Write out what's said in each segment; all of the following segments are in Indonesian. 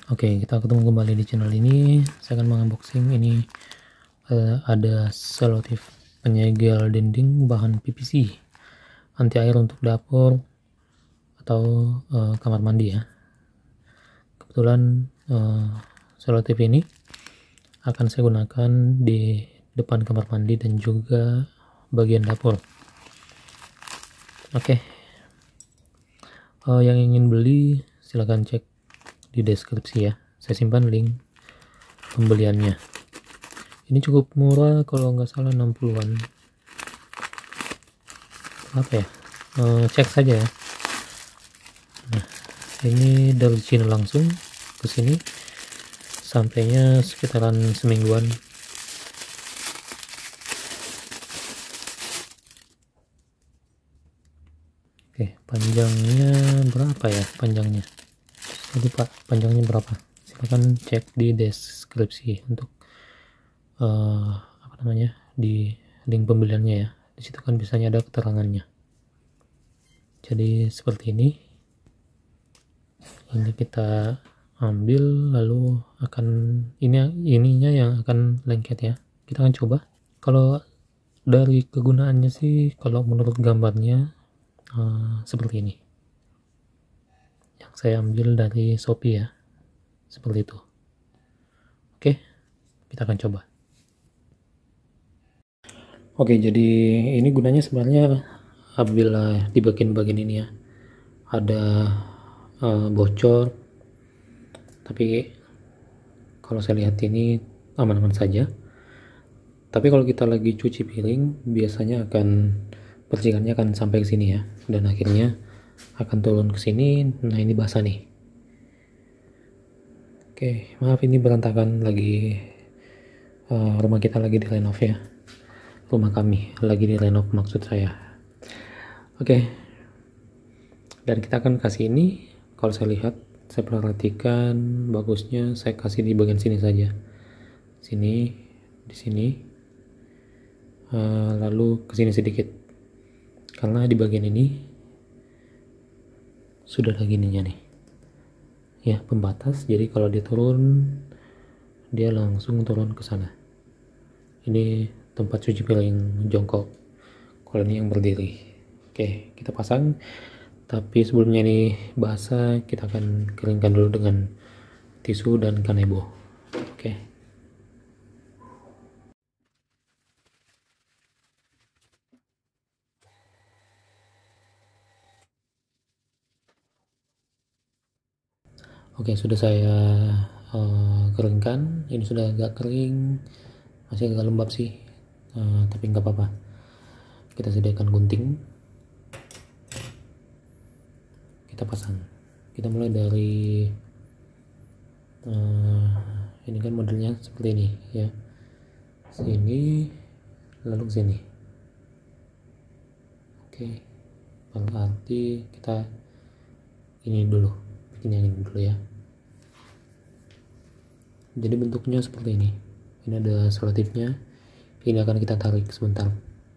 Oke, kita ketemu kembali di channel ini. Saya akan mengunboxing ini. Ada selotip penyegel dinding bahan PVC anti air untuk dapur atau kamar mandi ya. Kebetulan selotip ini akan saya gunakan di depan kamar mandi dan juga bagian dapur. Oke, yang ingin beli silahkan cek di deskripsi ya, saya simpan link pembeliannya. Ini cukup murah, kalau nggak salah 60-an. Apa ya, cek saja ya. Nah, ini dari Cina langsung ke sini, sampainya sekitaran semingguan. Oke, panjangnya berapa ya, panjangnya jadi pak, panjangnya berapa, silahkan cek di deskripsi untuk apa namanya, di link pembeliannya ya. Di situ kan biasanya ada keterangannya. Jadi seperti ini kita ambil, lalu akan ininya yang akan lengket ya. Kita akan coba. Kalau dari kegunaannya sih, kalau menurut gambarnya seperti ini yang saya ambil dari Shopee ya, seperti itu. Oke, kita akan coba. Oke, jadi ini gunanya sebenarnya apabila di bagian-bagian ini ya ada bocor, tapi kalau saya lihat ini aman-aman saja. Tapi kalau kita lagi cuci piring, biasanya percikannya akan sampai ke sini ya, dan akhirnya akan turun ke sini. Nah, ini basah nih. Oke, maaf ini berantakan, lagi rumah kita lagi direnov ya. Rumah kami lagi direnov maksud saya. Oke. Dan kita akan kasih ini, kalau saya lihat, saya perhatikan bagusnya saya kasih di bagian sini saja. Sini, di sini. Lalu ke sini sedikit. Karena di bagian ini sudah ada gininya nih. Ya, pembatas. Jadi kalau dia turun, dia langsung turun ke sana. Ini tempat cuci piring jongkok. Kalau ini yang berdiri. Oke, kita pasang. Tapi sebelumnya ini basah, kita akan keringkan dulu dengan tisu dan kanebo. Oke. Oke, sudah saya keringkan. Ini sudah agak kering, masih agak lembab sih, tapi nggak apa-apa. Kita sediakan gunting, kita pasang. Kita mulai dari ini kan modelnya seperti ini ya, sini lalu ke sini. Oke, berarti kita ini dulu, bikin yang ini dulu ya. Jadi bentuknya seperti ini. Ini ada selotipnya. Ini akan kita tarik sebentar.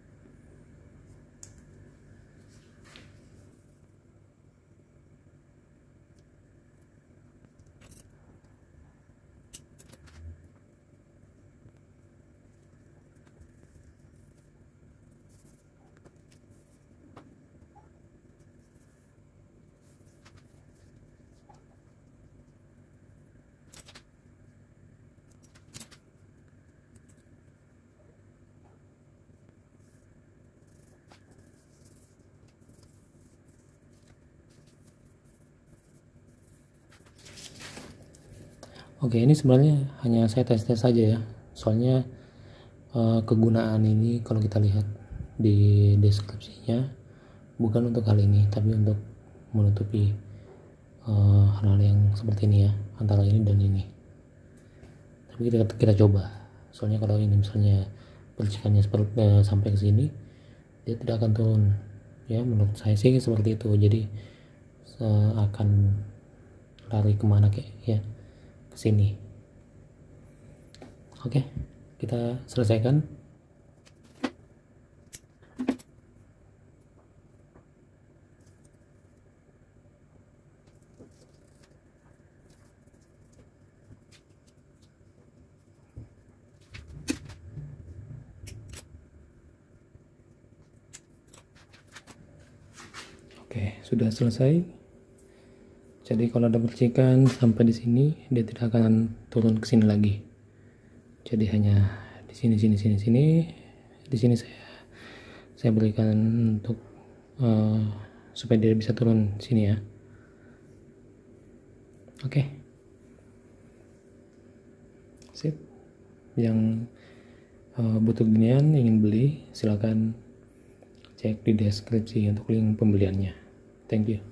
Oke, ini sebenarnya hanya saya tes-tes saja ya. Soalnya kegunaan ini kalau kita lihat di deskripsinya bukan untuk hal ini, tapi untuk menutupi hal-hal yang seperti ini ya, antara ini dan ini. Tapi kita coba. Soalnya kalau ini misalnya percikannya sampai ke sini, dia tidak akan turun. Ya, menurut saya sih seperti itu. Jadi akan lari kemana kayak ya, ke sini. Oke, kita selesaikan. Oke, sudah selesai. Jadi kalau ada percikan sampai di sini, dia tidak akan turun ke sini lagi. Jadi hanya di sini, di sini saya berikan untuk supaya dia bisa turun sini ya. Oke. Sip. Yang butuh ginian, ingin beli, silakan cek di deskripsi untuk link pembeliannya. Thank you.